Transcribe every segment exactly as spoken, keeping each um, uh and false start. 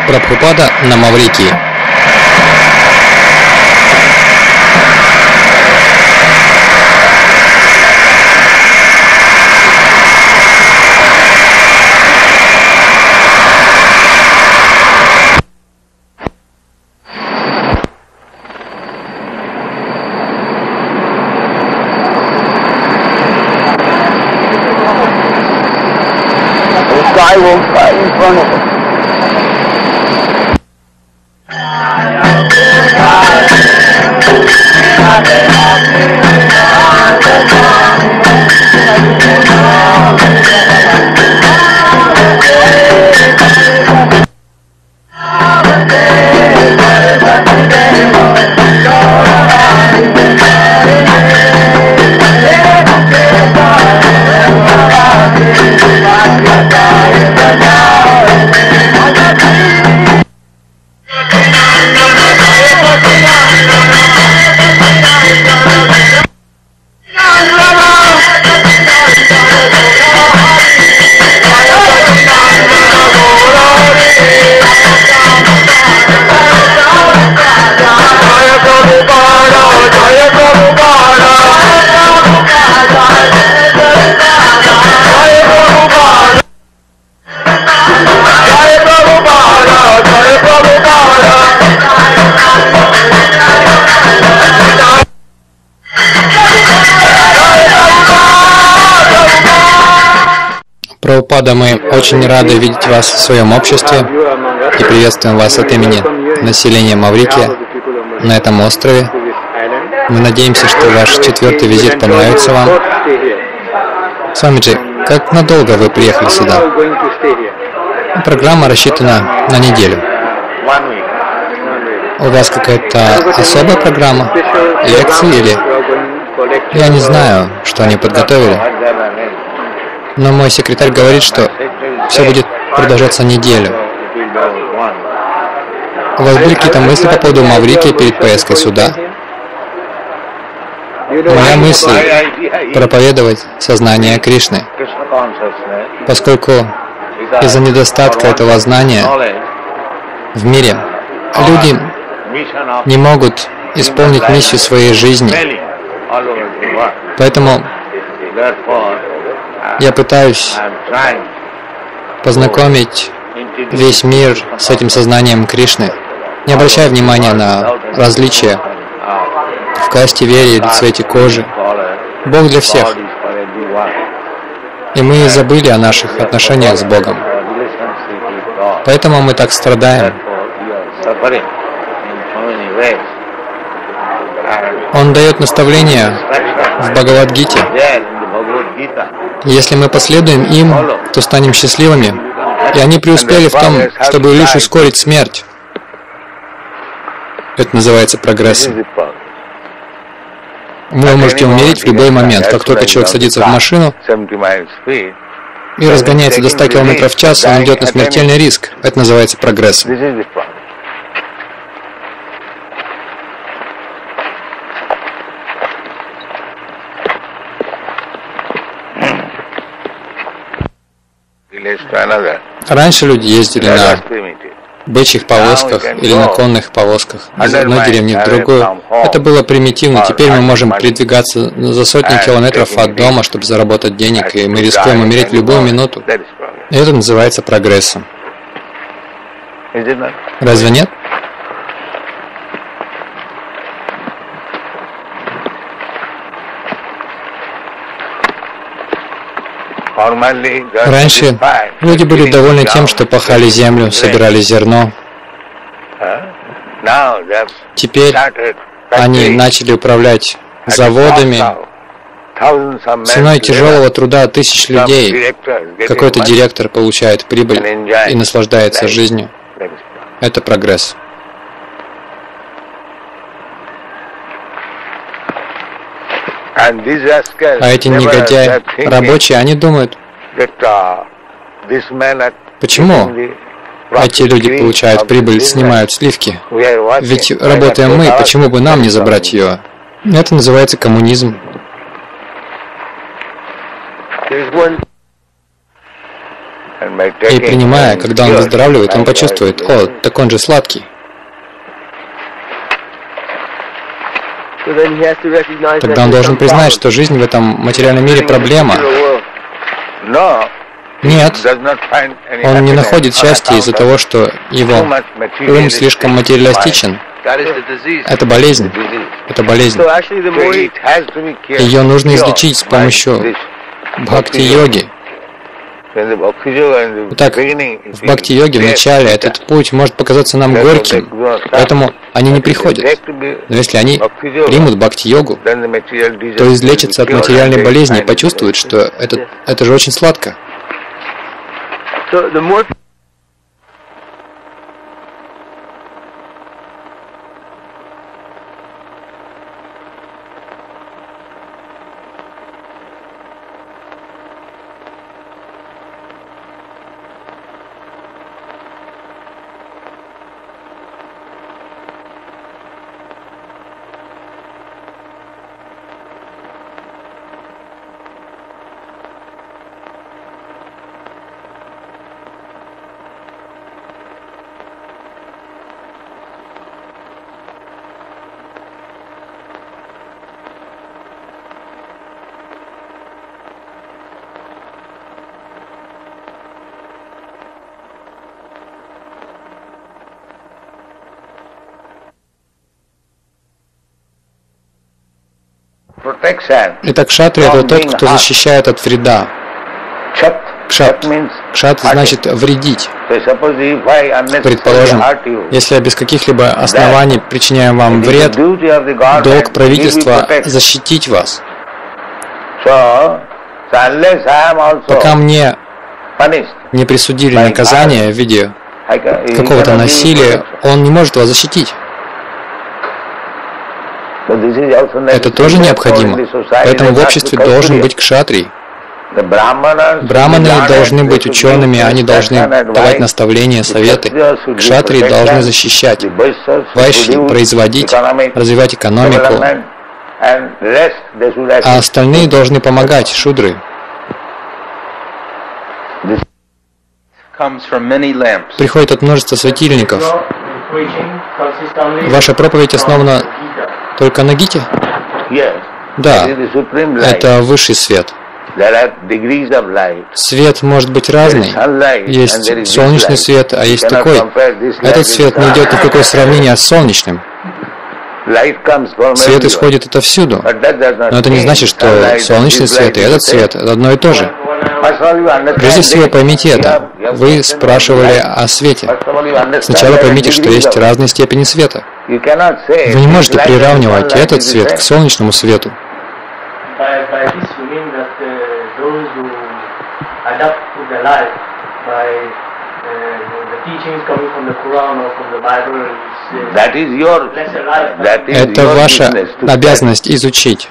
Прабхупада на Маврикии. I will fight in front of it. Прабхупада, мы очень рады видеть вас в своем обществе и приветствуем вас от имени населения Маврикия на этом острове. Мы надеемся, что ваш четвертый визит понравится вам. Свамиджи, как надолго вы приехали сюда? Программа рассчитана на неделю. У вас какая-то особая программа? Лекции или... Я не знаю, что они подготовили. Но мой секретарь говорит, что все будет продолжаться неделю. У вас были какие-то мысли по поводу Маврикия перед поездкой сюда? Моя мысль — проповедовать сознание Кришны, поскольку из-за недостатка этого знания в мире люди не могут исполнить миссию своей жизни. Поэтому я пытаюсь познакомить весь мир с этим сознанием Кришны, не обращая внимания на различия в касте, вере или цвете кожи. Бог для всех. И мы забыли о наших отношениях с Богом. Поэтому мы так страдаем. Он дает наставления в Бхагавад-гите. Если мы последуем им, то станем счастливыми. И они преуспели в том, чтобы лишь ускорить смерть. Это называется прогрессом. Вы можете умереть в любой момент. Как только человек садится в машину и разгоняется до ста километров в час, он идет на смертельный риск. Это называется прогрессом. Раньше люди ездили на бычьих повозках или на конных повозках из одной деревни в другую. Это было примитивно. Теперь мы можем передвигаться за сотни километров от дома, чтобы заработать денег, и мы рискуем умереть в любую минуту. И это называется прогрессом. Разве нет? Раньше люди были довольны тем, что пахали землю, собирали зерно. Теперь они начали управлять заводами. Ценой тяжелого труда тысяч людей какой-то директор получает прибыль и наслаждается жизнью. Это прогресс. А эти негодяи, рабочие, они думают, почему эти люди получают прибыль, снимают сливки? Ведь работаем мы, почему бы нам не забрать ее? Это называется коммунизм. И принимая, когда он выздоравливает, он почувствует: о, так он же сладкий. Тогда он должен признать, что жизнь в этом материальном мире проблема. Нет, он не находит счастья из-за того, что его ум слишком материалистичен. Это болезнь. Это болезнь. Ее нужно излечить с помощью бхакти-йоги. Итак, в бхакти-йоге в начале этот путь может показаться нам горьким, поэтому они не приходят. Но если они примут бхакти-йогу, то излечатся от материальной болезни и почувствуют, что это, это же очень сладко. Итак, кшатрия — это тот, кто защищает от вреда. Кшат. Кшат значит вредить. Предположим, если я без каких-либо оснований причиняю вам вред, долг правительства защитить вас. Пока мне не присудили наказание в виде какого-то насилия, он не может вас защитить. Это тоже необходимо. Поэтому в обществе должен быть кшатрий. Браманы должны быть учеными, они должны давать наставления, советы. Кшатрии должны защищать, вайши производить, развивать экономику, а остальные должны помогать, шудры. Приходит от множества светильников. Ваша проповедь основана только на Гите? Да, это высший свет. Свет может быть разный. Есть солнечный свет, а есть такой. Этот свет не идет ни в какое сравнение с солнечным. Свет исходит отовсюду. Но это не значит, что солнечный свет и этот свет — это одно и то же. Прежде всего поймите это. Вы спрашивали о свете. Сначала поймите, что есть разные степени света. Вы не можете приравнивать этот свет к солнечному свету. Это ваша обязанность изучить.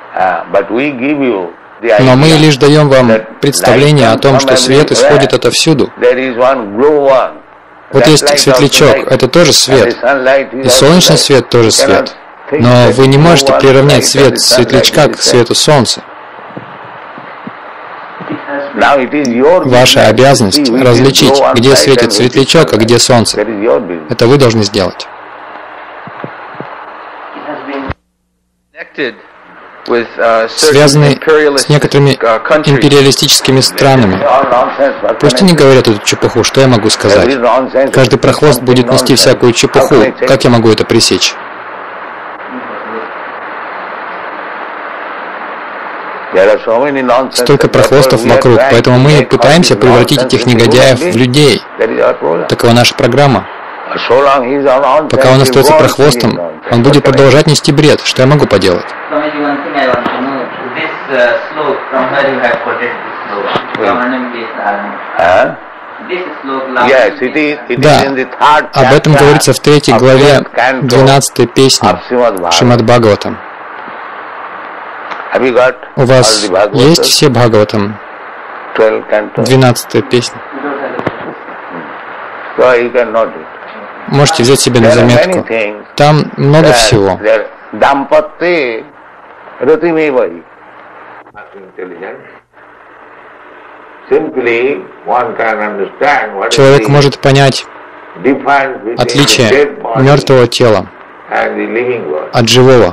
Но мы лишь даем вам представление о том, что свет исходит отовсюду. Вот есть светлячок, это тоже свет. И солнечный свет тоже свет. Но вы не можете приравнять свет светлячка к свету солнца. Ваша обязанность различить, где светит светлячок, а где солнце. Это вы должны сделать. Связаны с некоторыми империалистическими странами. Пусть они говорят эту чепуху, что я могу сказать? Каждый прохвост будет нести всякую чепуху. Как я могу это пресечь? Столько прохвостов вокруг, поэтому мы пытаемся превратить этих негодяев в людей. Такова наша программа. Пока он остается прохвостом, он будет продолжать нести бред. Что я могу поделать? Да, об этом говорится в третьей главе двенадцатой песни Шримад Бхагаватам. У вас есть все Бхагаватам? двенадцатая песня. Можете взять себе на заметку. Там много всего. Человек может понять отличие мертвого тела от живого.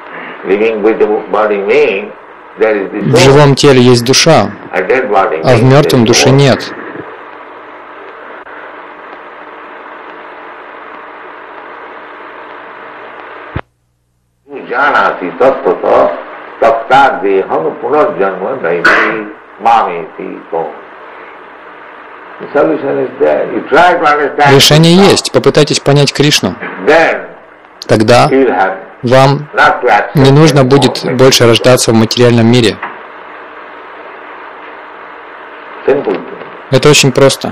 В живом теле есть душа, а в мертвом души нет. Решение есть. Попытайтесь понять Кришну. Тогда вам не нужно будет больше рождаться в материальном мире. Это очень просто.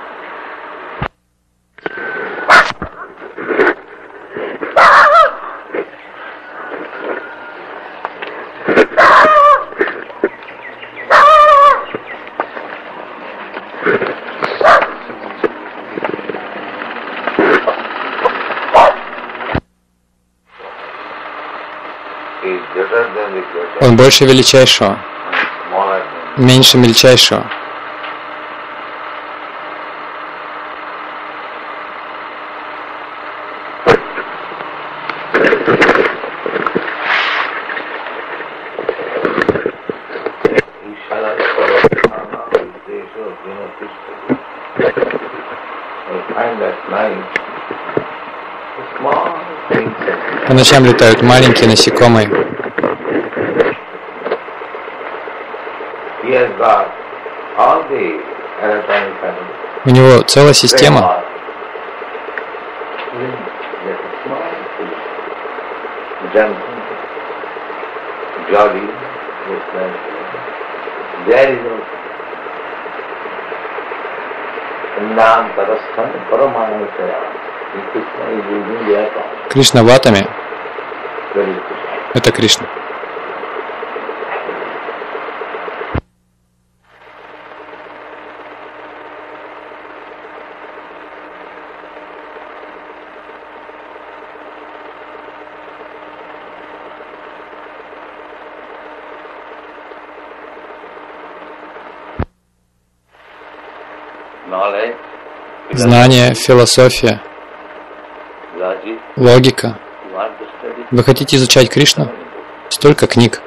Он больше величайшего, меньше мельчайшего. По ночам летают маленькие насекомые. У него целая система. Кришна в атоме — это Кришна. Знание, философия, логика. Вы хотите изучать Кришну? Столько книг.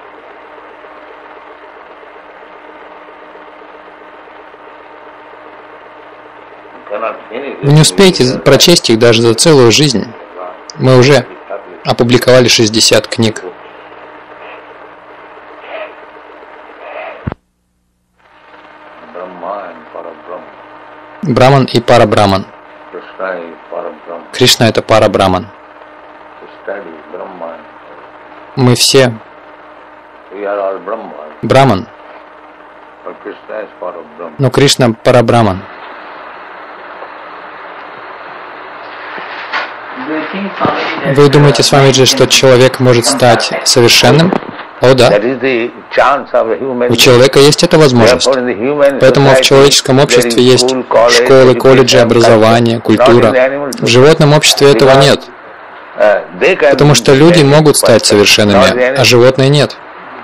Вы не успеете прочесть их даже за целую жизнь. Мы уже опубликовали шестьдесят книг. Браман и Парабраман. Кришна — это Парабраман. Мы все Браман, но Кришна — Парабраман. Вы думаете, Свамиджи, что человек может стать совершенным? О, да. У человека есть эта возможность. Поэтому в человеческом обществе есть школы, колледжи, образование, культура. В животном обществе этого нет. Потому что люди могут стать совершенными, а животные нет.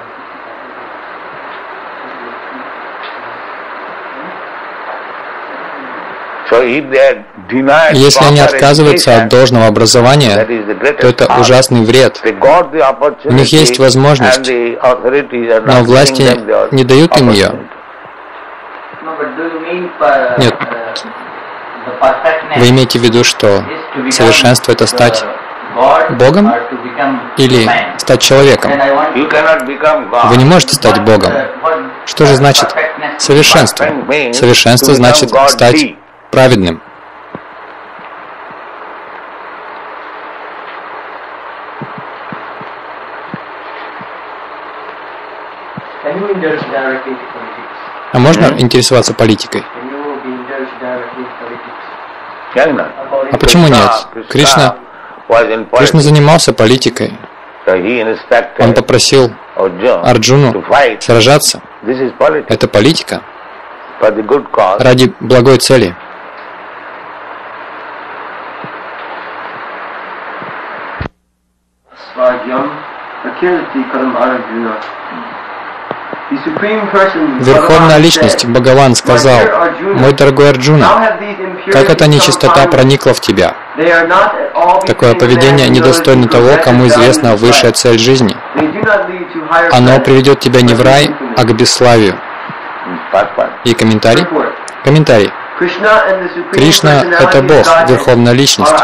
Если они отказываются от должного образования, то это ужасный вред. У них есть возможность, но власти не дают им ее. Нет. Вы имеете в виду, что совершенство — это стать Богом или стать человеком? Вы не можете стать Богом. Что же значит совершенство? Совершенство значит стать праведным. А можно интересоваться политикой? А почему нет? Кришна, Кришна занимался политикой. Он попросил Арджуну сражаться. Это политика ради благой цели. Верховная Личность Бхагаван сказал: «Мой дорогой Арджуна, как эта нечистота проникла в тебя? Такое поведение недостойно того, кому известна высшая цель жизни. Оно приведет тебя не в рай, а к бесславию». И комментарий? Комментарий. Кришна — это Бог, Верховная Личность.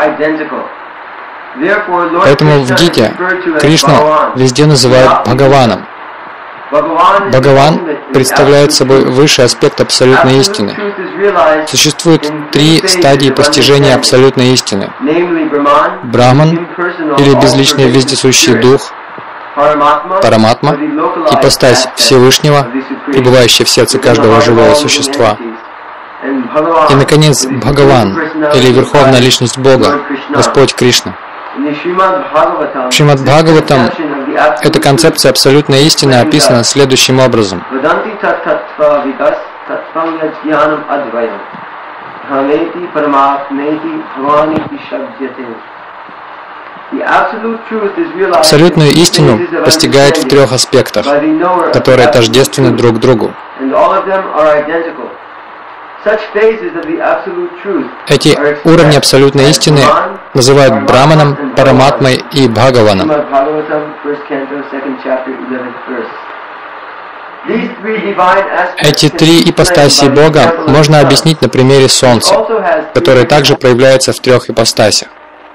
Поэтому в Гите Кришну везде называют Бхагаваном. Бхагаван представляет собой высший аспект абсолютной истины. Существует три стадии постижения абсолютной истины. Браман, или безличный вездесущий дух, Параматма, ипостась Всевышнего, пребывающая в сердце каждого живого существа. И, наконец, Бхагаван, или Верховная Личность Бога, Господь Кришна. В Шримад Бхагаватам эта концепция абсолютной истины описана следующим образом. Абсолютную истину постигают в трех аспектах, которые тождественны друг другу. Эти уровни абсолютной истины называют Браманом, Параматмой и Бхагаваном. Эти три ипостаси Бога можно объяснить на примере Солнца, которое также проявляется в трех ипостасях.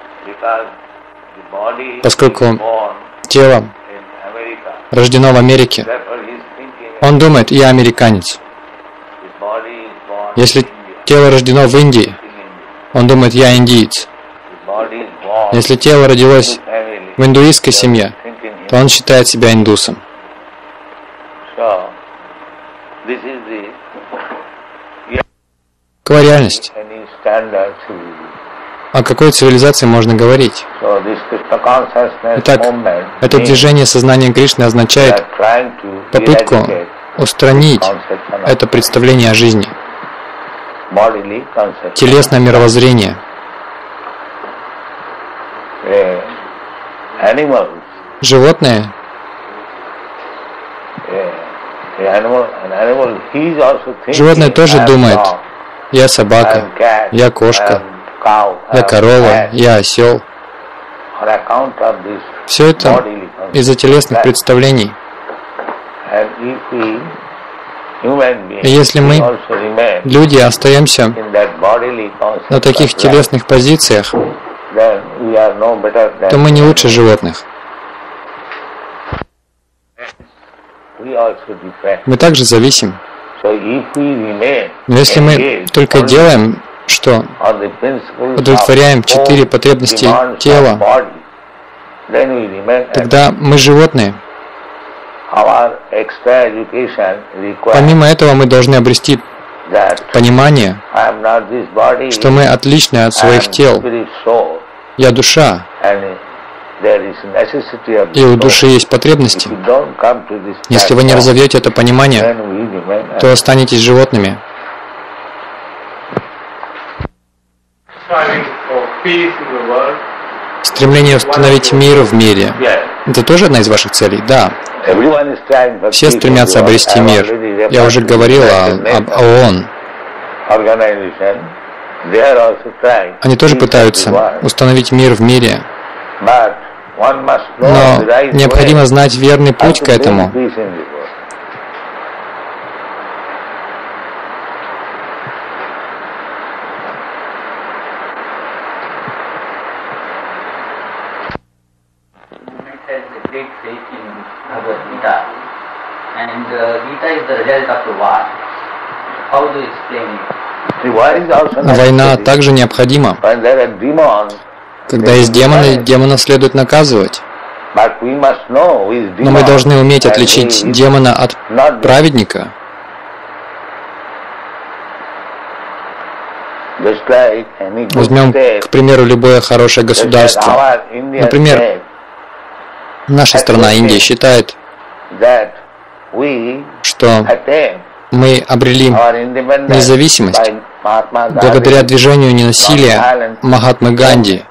Поскольку тело рождено в Америке, он думает: «Я американец». Если тело рождено в Индии, он думает: «Я индиец». Если тело родилось в индуистской семье, то он считает себя индусом. Какова реальность? О какой цивилизации можно говорить? Итак, это движение сознания Кришны означает попытку устранить это представление о жизни, телесное мировоззрение. Животные, животное тоже думает: «Я собака, я кошка, я корова, я осел». Все это из-за телесных представлений. И если мы, люди, остаемся на таких телесных позициях, то мы не лучше животных. Мы также зависим. Но если мы только делаем, что удовлетворяем четыре потребности тела, тогда мы животные. Помимо этого, мы должны обрести понимание, что мы отличны от своих тел. Я душа, и у души есть потребности. Если вы не разовьете это понимание, то останетесь животными. Стремление установить мир в мире — это тоже одна из ваших целей? Да. Все стремятся обрести мир. Я уже говорил о, об ООН. Они тоже пытаются установить мир в мире. Но необходимо знать верный путь к этому. Война также необходима. Когда есть демоны, демонов следует наказывать. Но мы должны уметь отличить демона от праведника. Возьмем, к примеру, любое хорошее государство. Например, наша страна, Индия, считает, что мы обрели независимость благодаря движению ненасилия Махатмы Ганди.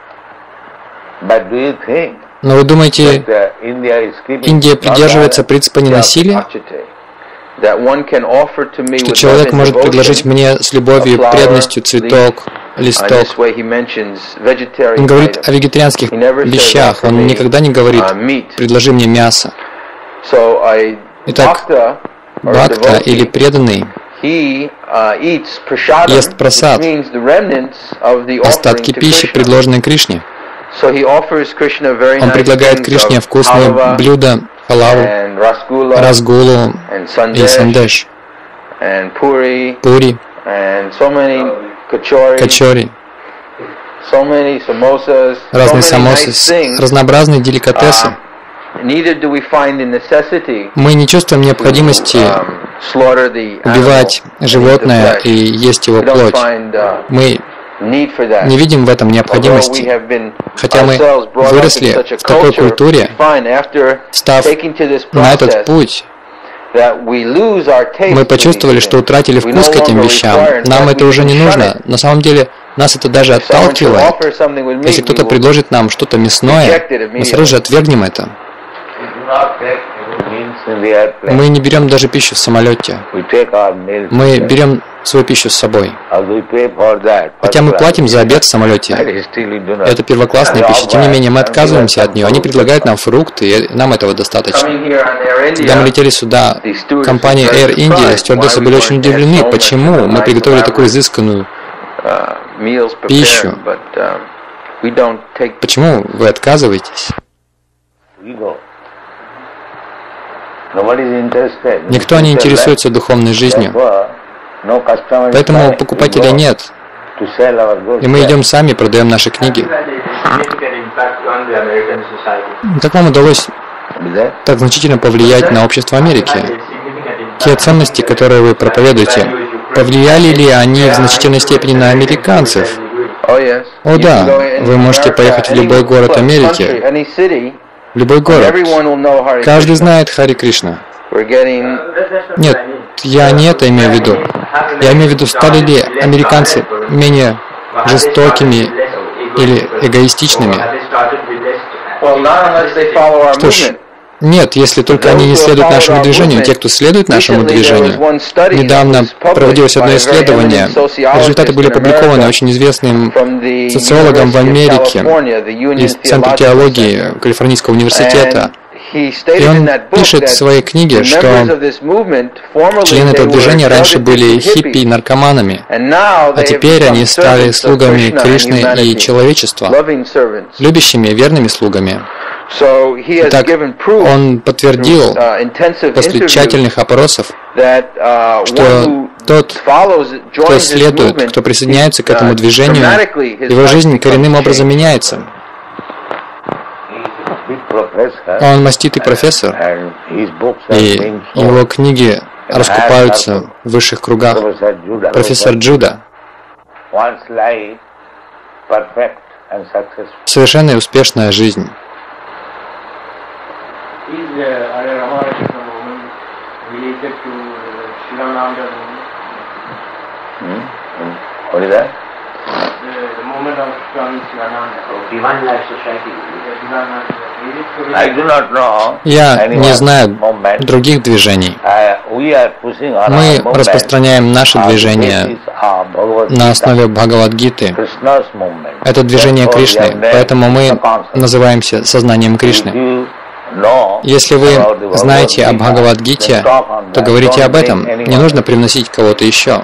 Но вы думаете, Индия придерживается принципа ненасилия? что человек может предложить мне с любовью и преданностью цветок, листок. Он говорит о вегетарианских вещах, он никогда не говорит «предложи мне мясо». Итак, бхакта или преданный ест прасад, остатки пищи, предложенной Кришне. Он предлагает Кришне вкусные блюда, халаву, расгулу и сандеш, пури, качори, разные самосы, разнообразные деликатесы. Мы не чувствуем необходимости убивать животное и есть его плоть. Мы не видим в этом необходимости. Хотя мы выросли в такой культуре, став на этот путь, мы почувствовали, что утратили вкус к этим вещам. Нам это уже не нужно. На самом деле, нас это даже отталкивает. Если кто-то предложит нам что-то мясное, мы сразу же отвергнем это. Мы не берем даже пищу в самолете. Мы берем свою пищу с собой. Хотя мы платим за обед в самолете. Это первоклассная пища. Тем не менее, мы отказываемся от нее. Они предлагают нам фрукты, и нам этого достаточно. Когда мы летели сюда, компания Air India, стюардессы были очень удивлены, почему мы приготовили такую изысканную пищу. Почему вы отказываетесь? Никто не интересуется духовной жизнью, поэтому покупателей нет, и мы идем сами, продаем наши книги. Как вам удалось так значительно повлиять на общество Америки? Те ценности, которые вы проповедуете, повлияли ли они в значительной степени на американцев? О да, вы можете поехать в любой город Америки, в любой город. Каждый знает Хари Кришна. Нет, я не это имею в виду. Я имею в виду, стали ли американцы менее жестокими или эгоистичными? Что ж, нет, если только они не следуют нашему движению. Те, кто следует нашему движению. Недавно проводилось одно исследование. Результаты были опубликованы очень известным социологом в Америке из Центра теологии Калифорнийского университета. И он пишет в своей книге, что члены этого движения раньше были хиппи и наркоманами, а теперь они стали слугами Кришны и человечества, любящими, верными слугами. Итак, он подтвердил после тщательных опросов, что тот, кто следует, кто присоединяется к этому движению, его жизнь коренным образом меняется. Он маститый профессор, и его книги раскупаются в высших кругах. Профессор Джуда. Совершенная и успешная жизнь. Я не знаю других движений. Мы распространяем наше движение на основе Бхагавад-гиты. Это движение Кришны, поэтому мы называемся сознанием Кришны. Если вы знаете о Бхагавад-гите, то говорите об этом. Не нужно привносить кого-то еще.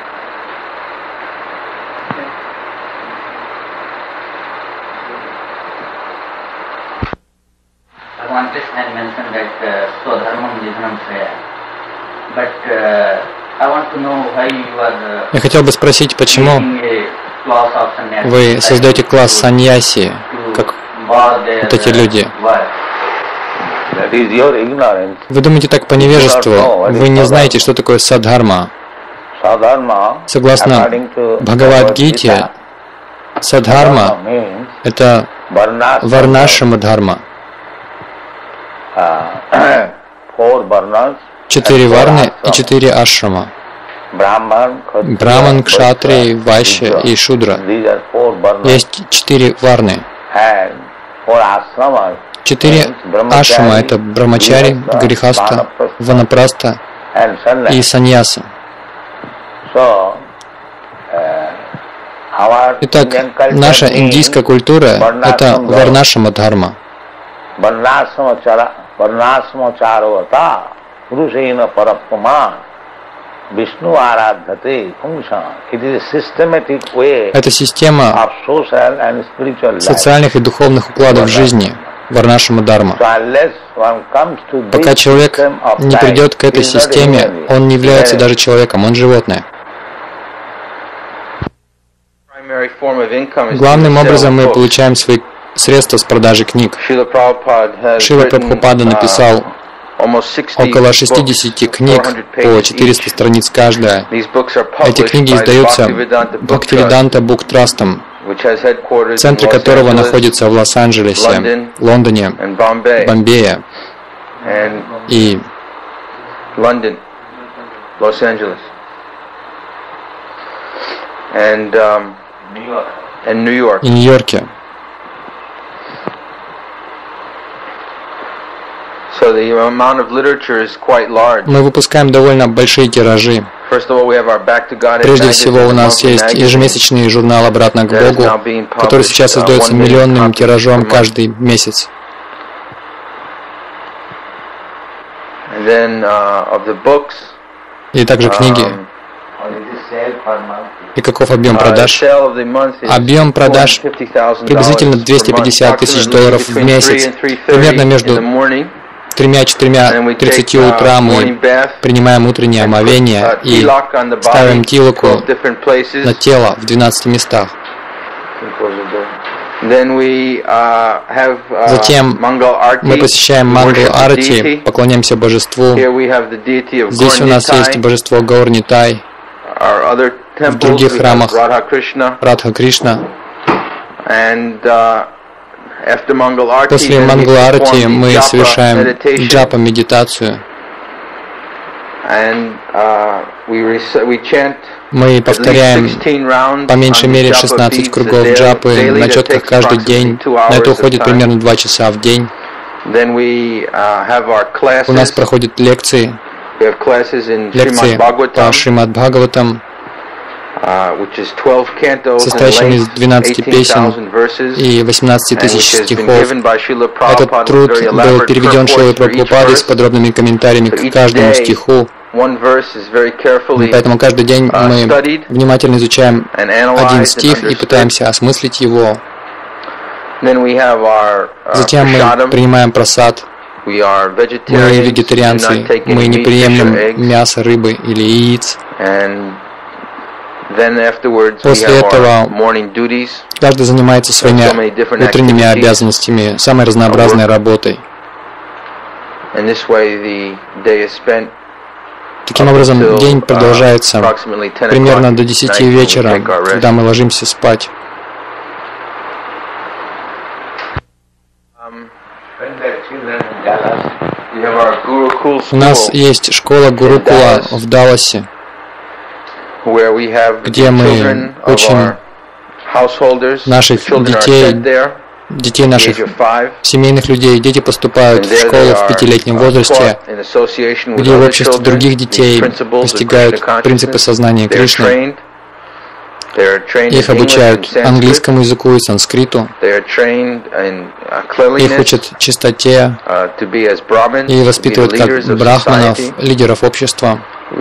Я хотел бы спросить, почему вы создаете класс саньяси, как вот эти люди? Вы думаете так по невежеству, вы не знаете, что такое садхарма. Согласно Бхагавад-гите, садхарма – это варнашрама дхарма. Четыре варны и четыре ашрама. Браман, кшатрий, вайшья и шудра. Есть четыре варны. Четыре ашрама – это брамачари, грихаста, ванапраста и саньяса. Итак, наша индийская культура – это варнашрама дхарма. Это система социальных и духовных укладов жизни, варнашрама дхарма. Пока человек не придет к этой системе, он не является даже человеком, он животное. Главным образом мы получаем свои средства с продажи книг. Шрила Прабхупада написал около шестидесяти книг по четыреста страниц каждая. Эти книги издаются Бхактивиданта Бук Трастом, в центре которого находится в Лос-Анджелесе, Лондоне, Бомбее и и Нью-Йорке. Мы выпускаем довольно большие тиражи. Прежде всего, у нас есть ежемесячный журнал «Обратно к Богу», который сейчас издается миллионным тиражом каждый месяц. И также книги. И каков объем продаж? Объем продаж приблизительно двести пятьдесят тысяч долларов в месяц. Примерно между тремя-четырьмя тридцатью утра мы принимаем утреннее омовение и ставим тилаку на тело в двенадцати местах. Затем мы посещаем Мангал Арати, поклоняемся божеству. Здесь у нас есть божество Гаурнитай. В других храмах Радха Кришна. После Мангала-арати мы совершаем джапа, медитацию. Мы повторяем по меньшей мере шестнадцать кругов джапы на четках каждый день. На это уходит примерно два часа в день. У нас проходят лекции. Лекции по Шримад Бхагаватам, состоящим из двенадцати песен и восемнадцати тысяч стихов. Этот труд был переведен Шрилой Прабхупадой с подробными комментариями к каждому стиху. Поэтому каждый день мы внимательно изучаем один стих и пытаемся осмыслить его. Затем мы принимаем прасад. Мы вегетарианцы, мы не приемлем мясо, рыбы или яиц. После этого каждый занимается своими утренними обязанностями, самой разнообразной работой. Таким образом, день продолжается примерно до десяти вечера, когда мы ложимся спать. У нас есть школа Гурукула в Далласе, где мы учим наших детей, детей наших семейных людей. Дети поступают в школу в пятилетнем возрасте, где в обществе других детей постигают принципы сознания Кришны. Их обучают английскому языку и санскриту. Их учат чистоте и воспитывают как брахманов, лидеров общества.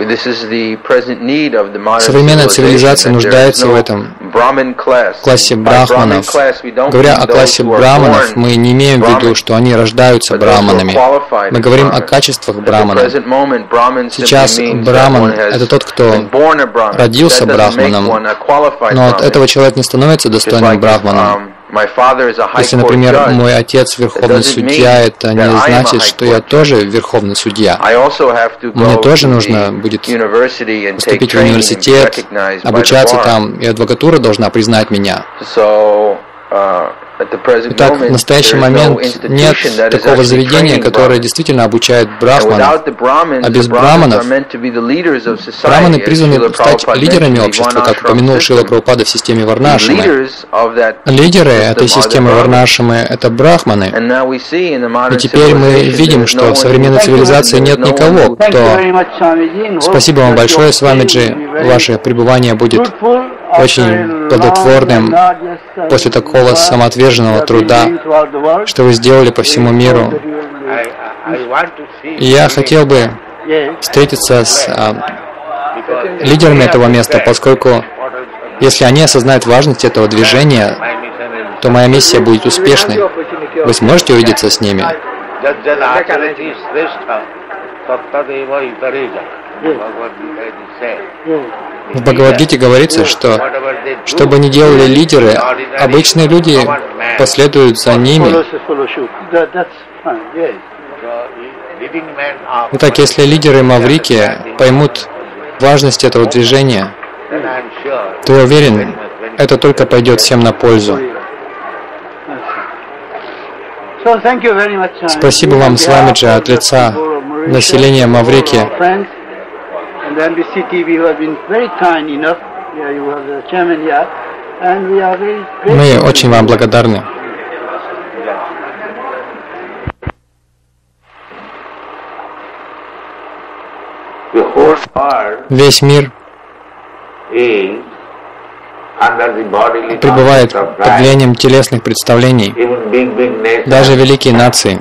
Современная цивилизация нуждается в этом, в классе брахманов. Говоря о классе брахманов, мы не имеем в виду, что они рождаются брахманами. Мы говорим о качествах брахмана. Сейчас брахман – это тот, кто родился брахманом, но от этого человек не становится достойным брахманом. Если, например, мой отец верховный судья, это не значит, что я тоже верховный судья. Мне тоже нужно будет поступить в университет, обучаться там, и адвокатура должна признать меня. Итак, в настоящий момент нет такого заведения, которое действительно обучает брахманов. А без браманов, браманы призваны стать лидерами общества, как упомянул Шрила Прабхупада в системе Варнашамы. Лидеры этой системы Варнашамы — это брахманы. И теперь мы видим, что в современной цивилизации нет никого, кто... Спасибо вам большое, Свамиджи. Ваше пребывание будет очень плодотворным после такого самоотверженного труда, что вы сделали по всему миру. И я хотел бы встретиться с а, лидерами этого места, поскольку если они осознают важность этого движения, то моя миссия будет успешной. Вы сможете увидеться с ними? В Бхагавад-гите говорится, что что бы ни делали лидеры, обычные люди последуют за ними. Итак, если лидеры Маврики поймут важность этого движения, то я уверен, это только пойдет всем на пользу. Спасибо вам, Свамиджи, от лица населения Маврики. Мы очень вам благодарны. Весь мир пребывает под влиянием телесных представлений. Даже великие нации.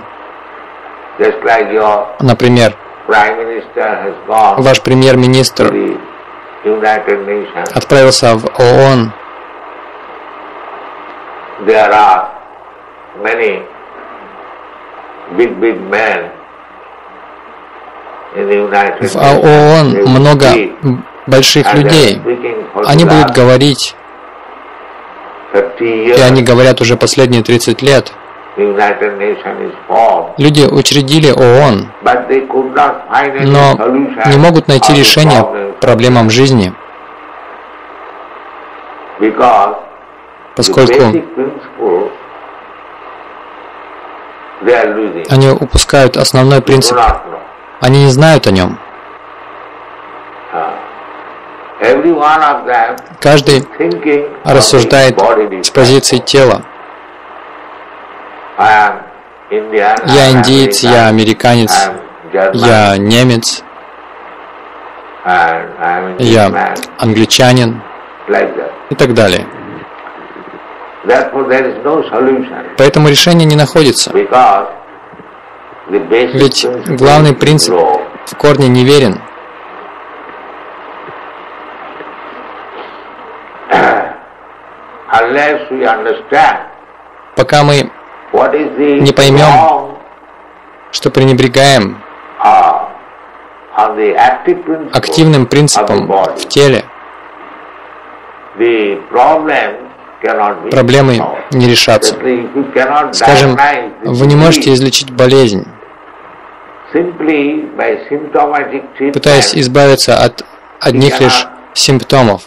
Например, ваш премьер-министр отправился в ООН. В ООН много больших людей. Они будут говорить, и они говорят уже последние тридцать лет. Люди учредили ООН, но не могут найти решение проблемам жизни, поскольку они упускают основной принцип. Они не знают о нем. Каждый рассуждает с позиции тела. Я индиец, я американец, я немец, я англичанин и так далее. Поэтому решение не находится. Ведь главный принцип в корне неверен. Пока мы не поймем, что пренебрегаем активным принципом в теле, проблемы не решатся. Скажем, вы не можете излечить болезнь, пытаясь избавиться от одних лишь симптомов.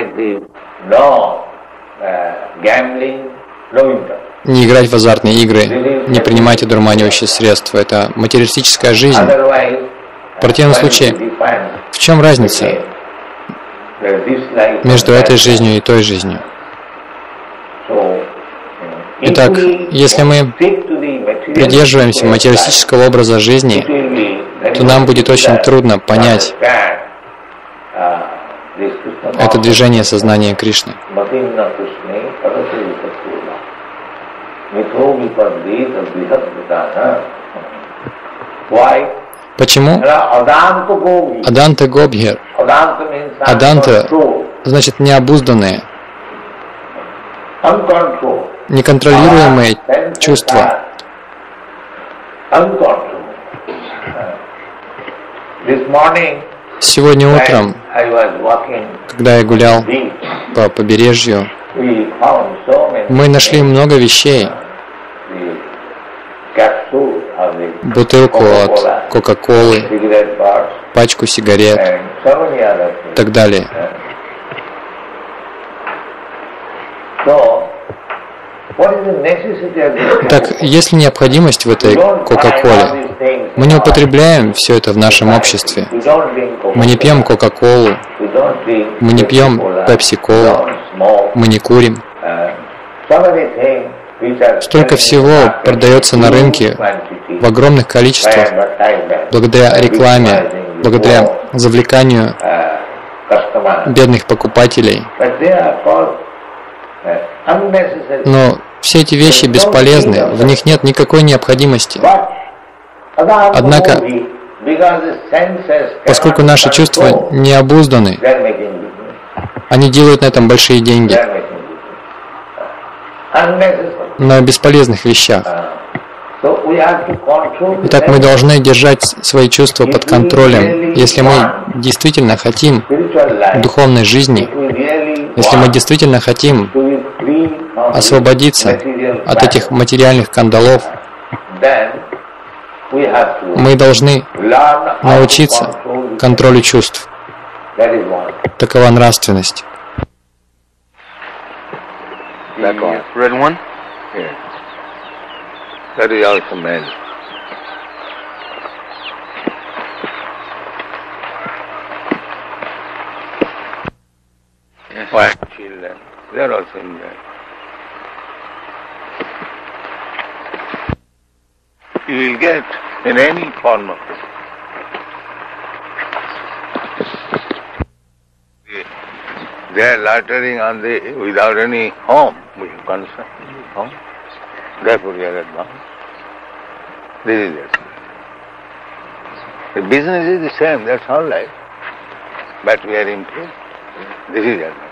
Не играть в азартные игры, не принимать одурманивающие средства. Это материалистическая жизнь. В противном случае, в чем разница между этой жизнью и той жизнью? Итак, если мы придерживаемся материалистического образа жизни, то нам будет очень трудно понять это движение сознания Кришны. Почему? Аданта Гобхер. Аданта значит необузданные, неконтролируемые чувства. Сегодня утром, когда я гулял по побережью, мы нашли много вещей. Бутылку от Кока-Колы, пачку сигарет и так далее. Так, есть ли необходимость в этой Кока-Коле? Мы не употребляем все это в нашем обществе. Мы не пьем Кока-Колу, мы не пьем Пепси-Колу, мы не курим. Столько всего продается на рынке в огромных количествах благодаря рекламе, благодаря завлеканию бедных покупателей. Но все эти вещи бесполезны, в них нет никакой необходимости. Однако, поскольку наши чувства не обузданы, они делают на этом большие деньги. На бесполезных вещах. Итак, мы должны держать свои чувства под контролем. Если мы действительно хотим духовной жизни, если мы действительно хотим освободиться от этих материальных кандалов, мы должны научиться контролю чувств. Такова нравственность. The red one? Yes. That is also male. Yes. White children, they are also in there. You will get in any form of it. They are loitering on the without any home, we concern home. Therefore we are advanced. This is it. The business is the same, that's all right. But we are improved. This is advanced.